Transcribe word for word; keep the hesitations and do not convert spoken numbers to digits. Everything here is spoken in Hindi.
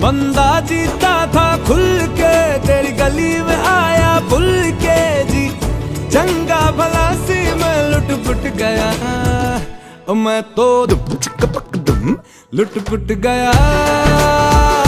बंदा जीता था खुल के, तेरी गली में आया भूल के जी। चंगा भला सी मैं लुट पुट गया, मैं तो दुम चिक पक दुम लुट पुट गया।